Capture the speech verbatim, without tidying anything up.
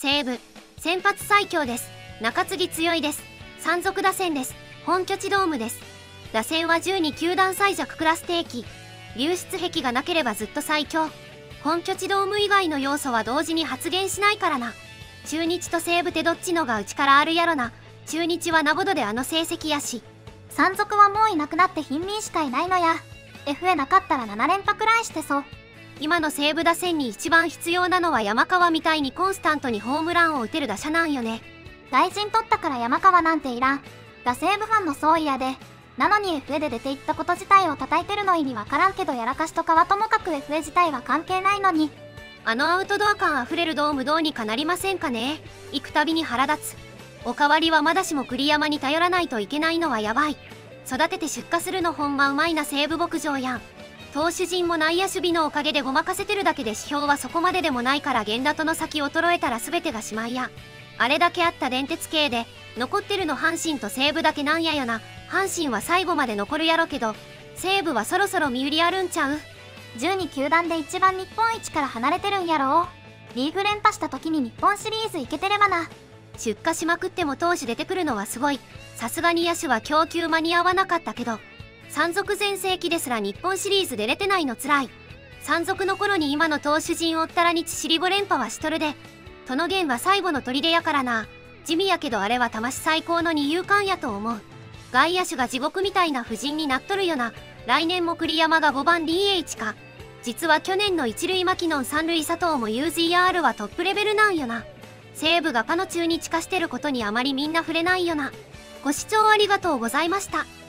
西武、先発最強です。中継ぎ強いです。山賊打線です。本拠地ドームです。打線はじゅうに球団最弱クラス定期。流出壁がなければずっと最強。本拠地ドーム以外の要素は同時に発現しないからな。中日と西武ってどっちのがうちからあるやろな。中日はなぼどであの成績やし。 山賊はもういなくなって貧民しかいないのや。エフエー なかったらなな連覇くらいしてそう。 今の西武打線に一番必要なのは山川みたいにコンスタントにホームランを打てる打者なんよね。 大臣取ったから山川なんていらん。打西武ファンの総意やで。なのに エフエー で出ていったこと自体を叩いてるの意味わからんけど、やらかしとかはともかく エフエー 自体は関係ないのに。 あのアウトドア感あふれるドームどうにかなりませんかね。行くたびに腹立つ。おかわりはまだしも栗山に頼らないといけないのはやばい。育てて出荷するのほんまうまいな西武牧場やん。投手陣も内野守備のおかげでごまかせてるだけで指標はそこまででもないから、源田との先衰えたら全てがしまいや。あれだけあった電鉄系で残ってるの阪神と西武だけなんやよな。阪神は最後まで残るやろけど西武はそろそろ身売りあるんちゃう。 じゅうに球団で一番日本一から離れてるんやろ。リーグ連覇した時に日本シリーズ行けてればな。 出荷しまくっても投手出てくるのはすごい。さすがに野手は供給間に合わなかったけど、山賊全盛期ですら日本シリーズ出れてないのつらい。山賊の頃に今の投手陣おったら日シリご連覇はしとるで。との源は最後の砦やからな。地味やけどあれは魂最高の二遊間やと思う。外野手が地獄みたいな布陣になっとるよな。来年も栗山がごばん ディーエイチ か。実は去年の一塁マキノン三塁佐藤も ユーゼット はトップレベルなんよな。西武がパの中日化してることにあまりみんな触れないよな。ご視聴ありがとうございました。